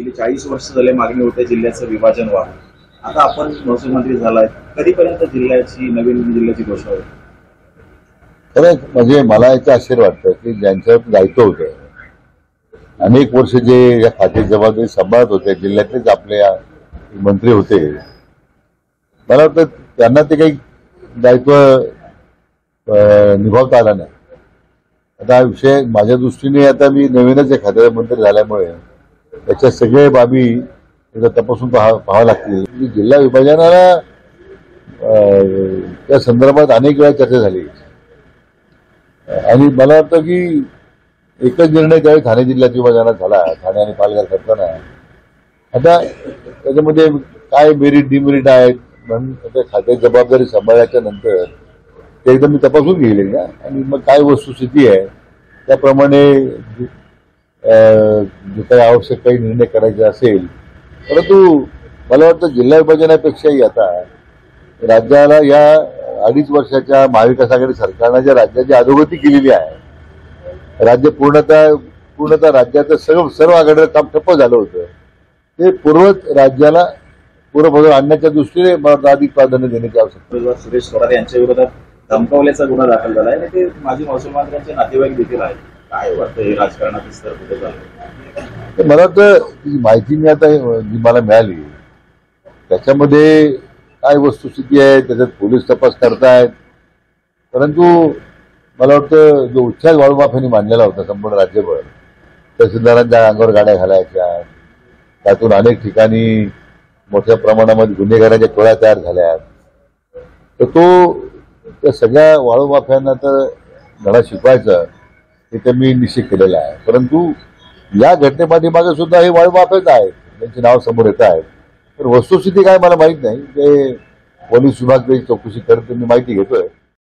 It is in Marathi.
गेली 40 वर्ष झाले मागणी होते जिल्ह्याचं विभाजन व्हावं. आता आपण महसूल मंत्री झालाय, कधीपर्यंत जिल्ह्याची नवीन जिल्ह्याची घोषणा होईल? खरंच म्हणजे मला याचं आश्चर्य वाटतं की ज्यांच्यावर दायित्व होतं, अनेक वर्ष जे या खात्याची जबाबदारी सांभाळत होते, जिल्ह्यातलेच आपले मंत्री होते, मला वाटतं त्यांना ते काही दायित्व निभावता आलं नाही. आता हा विषय माझ्या दृष्टीने आता मी नवीनच एक खात्याचा मंत्री झाल्यामुळे त्याच्या सगळे बाबी तपासून पाहावं लागतील. जिल्हा विभाजनाला त्या संदर्भात अनेक वेळा चर्चा झाली आणि मला वाटतं की एकच निर्णय त्यावेळी ठाणे जिल्ह्यात विभाजनात झाला, ठाणे आणि पालघर करताना. आता त्याच्यामध्ये काय मेरिट डिमेरिट आहेत म्हणून त्या खात्याची जबाबदारी सांभाळल्याच्या नंतर ते एकदम मी तपासून घेईल ना, आणि मग काय वस्तुस्थिती आहे त्याप्रमाणे जे काही आवश्यक काही निर्णय करायचे असेल. परंतु मला वाटतं जिल्हा विभाजनापेक्षाही आता राज्याला या 2.5 वर्षाच्या महाविकास आघाडी सरकारनं ज्या राज्याची अधोगती केलेली आहे, राज्य पूर्णतः राज्याचं सर्व आघाडीचं काम ठप्प झालं होतं, ते पूर्वत राज्याला पूर्वपदावर आणण्याच्या दृष्टीने मला अधिक प्राधान्य देण्याची आवश्यकता. सुरेश स्वरात यांच्या विरोधात धमकावल्याचा गुन्हा दाखल झाला आहे आणि ते माजी महसूल मंत्र्यांचे नातेवाईक देखील आहेत. काय वाटतं हे राजकारणात स्तर कुठे झालं? मला वाटतं ती माहिती मी आता जी मला मिळाली त्याच्यामध्ये काय वस्तुस्थिती आहे त्याच्यात पोलीस तपास करतायत. परंतु मला वाटतं जो उच्छाद वाळूमाफीने मांडलेला होता संपूर्ण राज्यभर, तहसीलदारांच्या अंगावर गाड्या घालायच्या, त्यातून अनेक ठिकाणी मोठ्या प्रमाणामध्ये गुन्हेगारांच्या टोळ्या तयार झाल्या, तर तो त्या सगळ्या वाळूमाफ्यांना तर धडा शिकवायचा हे तर मी निश्चित केलेलं आहे. परंतु या घटनेपाठीमागे सुद्धा हे वाळूमाफेच आहेत, त्यांची नाव समोर येत आहेत. तर वस्तुस्थिती काय मला माहीत नाही, ते पोलीस विभाग चौकशी करत मी माहिती घेतोय.